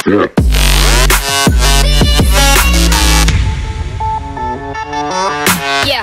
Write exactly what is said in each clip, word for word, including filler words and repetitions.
Yeah.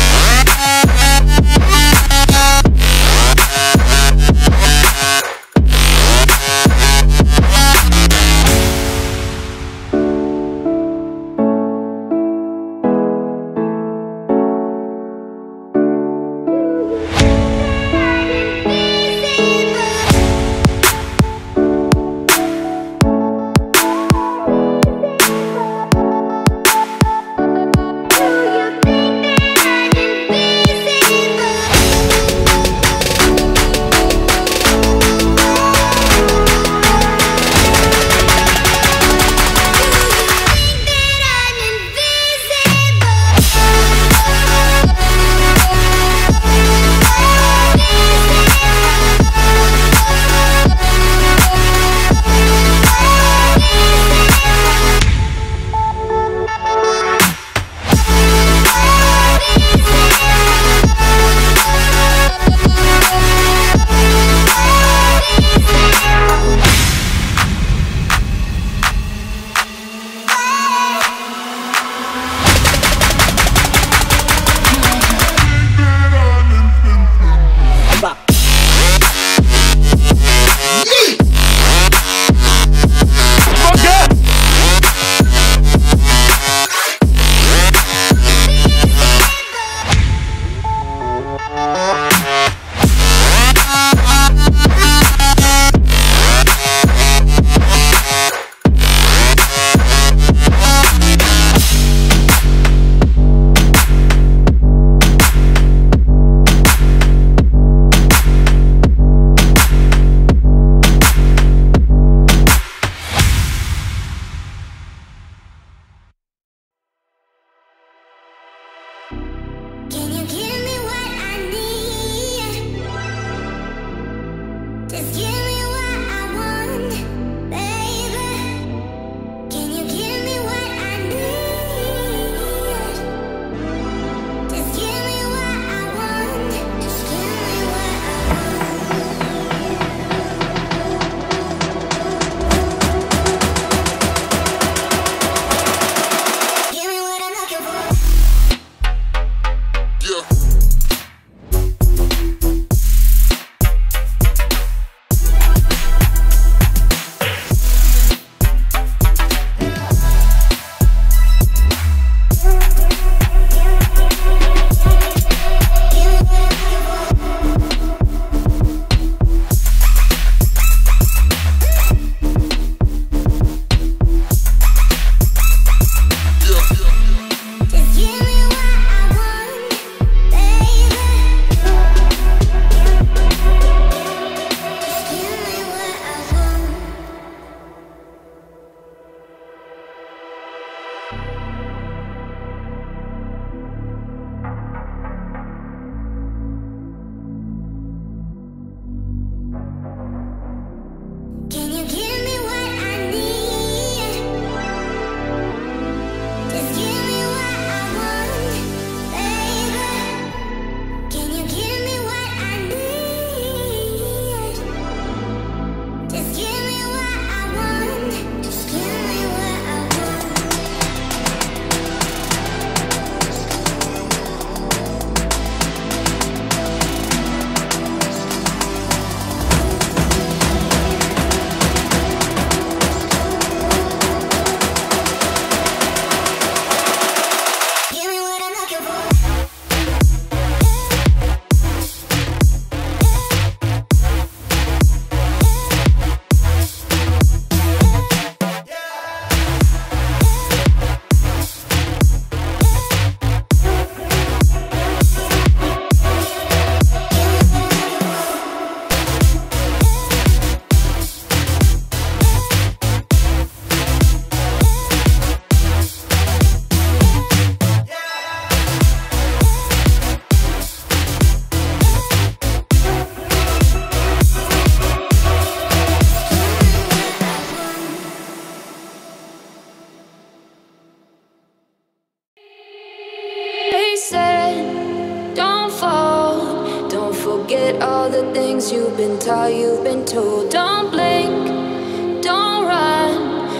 forget all the things you've been taught, you've been told. Don't blink, don't run,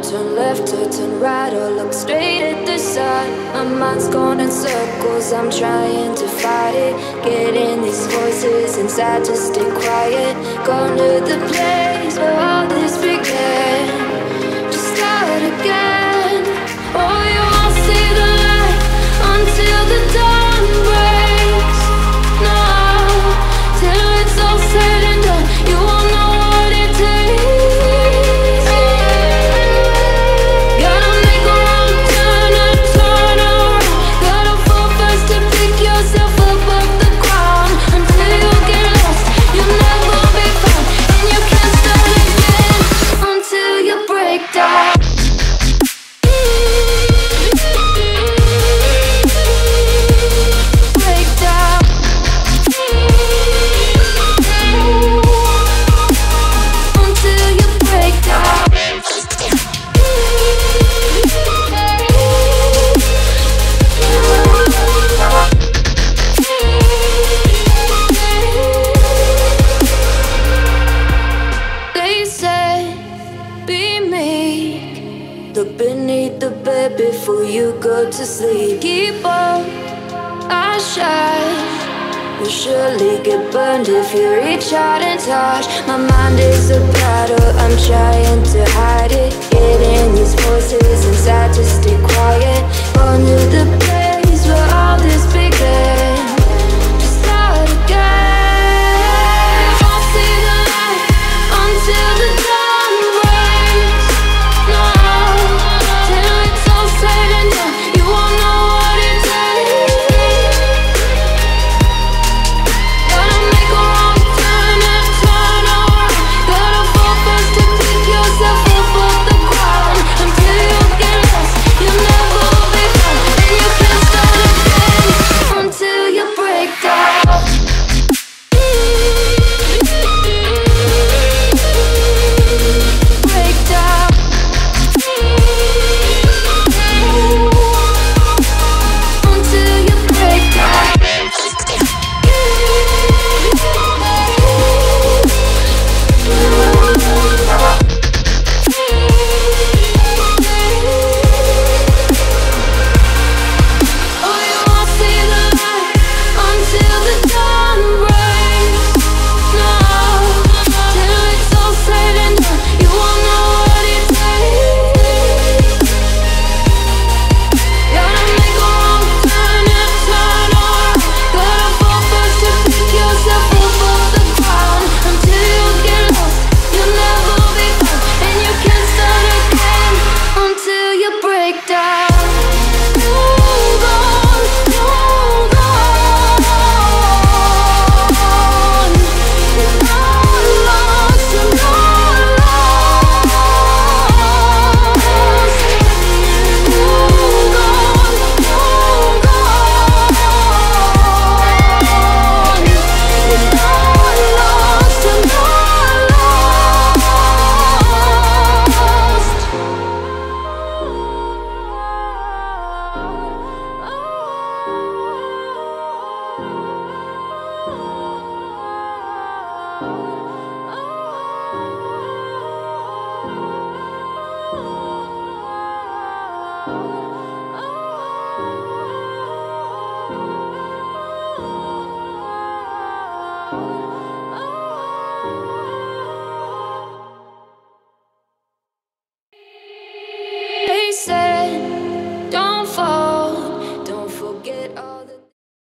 turn left or turn right or look straight at the sun. My mind's going in circles, I'm trying to fight it. Getting these voices inside to stay quiet. Going to the place where all this began. Just start again. Oh, you won't see the light until the dawn breaks. No, till it's all said and done, you won't know what it takes. Gotta make a wrong turn and turn around. Gotta fall fast to pick yourself up off the ground. Until you get lost, you'll never be found. And you can't start again until you break down. Look beneath the bed before you go to sleep. Keep on, I shine. You'll surely get burned if you reach out and touch. My mind is a battle, I'm trying to hide it. Getting these voices inside to stay quiet. On to the place where all this began. Just start again. I'll see the light until the dawn breaks. No, till it's all said and done, you won't know what it takes. Gotta make a wrong turn and turn around. Gotta fall fast to pick yourself up off the ground. Until you get lost, you'll never be found. And you can't start again until you break down. Break down. Until you break down. Oh, you won't see the light until the dawn breaks. No, till it's all said and done, you won't know what it takes. Gotta make a wrong turn and turn around. Gotta fall fast to pick yourself up off the ground. Until you get lost, you'll never be found. And you can't start again until you break down. Hold on, hold on. You're not lost, you're not lost. Hold on, hold on. You're not lost, you're not lost.